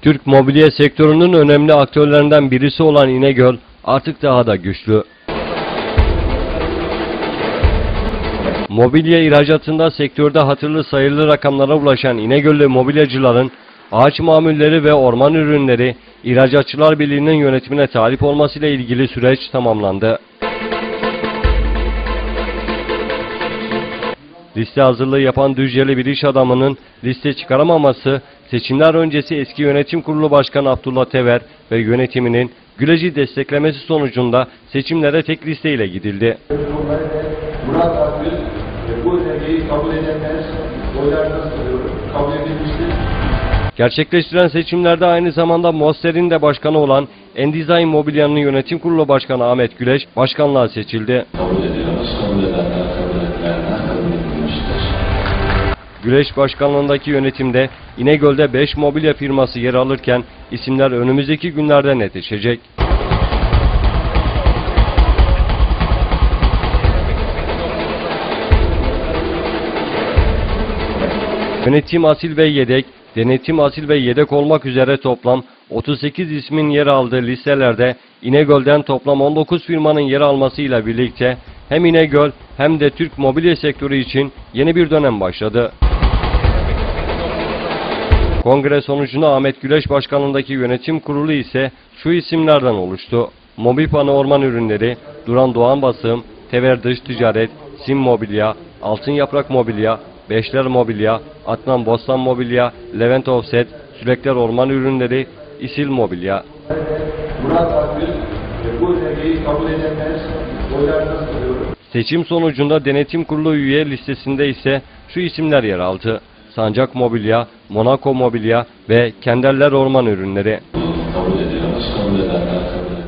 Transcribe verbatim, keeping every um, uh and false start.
Türk mobilya sektörünün önemli aktörlerinden birisi olan İnegöl artık daha da güçlü. Mobilya ihracatında sektörde hatırlı sayılı rakamlara ulaşan İnegöllü mobilyacıların ağaç mamulleri ve orman ürünleri İhracatçılar Birliği'nin yönetimine talip olmasıyla ilgili süreç tamamlandı. Liste hazırlığı yapan Düzceli bir iş adamının liste çıkaramaması, seçimler öncesi eski yönetim kurulu başkanı Abdullah Tever ve yönetiminin Güleç'i desteklemesi sonucunda seçimlere tek listeyle gidildi. Murat Akgül bu önergeyi kabul edenler oylarına soruyorum. Kabul edilmiştir. Gerçekleştirilen seçimlerde aynı zamanda Moster'in de başkanı olan Endesign Mobilya'nın yönetim kurulu başkanı Ahmet Güleç başkanlığa seçildi. Kabul ediyoruz. Kabul edenler, kabul etmeyenler kabul edilmiştir. Güleç başkanlığındaki yönetimde İnegöl'de beş mobilya firması yer alırken isimler önümüzdeki günlerde netleşecek. Yönetim asil ve yedek, denetim asil ve yedek olmak üzere toplam otuz sekiz ismin yer aldığı listelerde İnegöl'den toplam on dokuz firmanın yer almasıyla birlikte hem İnegöl hem de Türk mobilya sektörü için yeni bir dönem başladı. Kongre sonucunda Ahmet Güleç başkanlığındaki yönetim kurulu ise şu isimlerden oluştu: Mobipano Orman Ürünleri, Duran Doğan Basım, Tever Dış Ticaret, Sim Mobilya, Altın Yaprak Mobilya, Beşler Mobilya, Adnan Bostan Mobilya, Levent Offset, Sülekler Orman Ürünleri, İsil Mobilya. Murat Akgül bu önergeyi kabul edenler oylarına soruyorum. Seçim sonucunda denetim kurulu üye listesinde ise şu isimler yer aldı: Sancak Mobilya, Monaco Mobilya ve Kenderler Orman Ürünleri. Kabul ediyoruz. Kabul edenler kabul ediyoruz.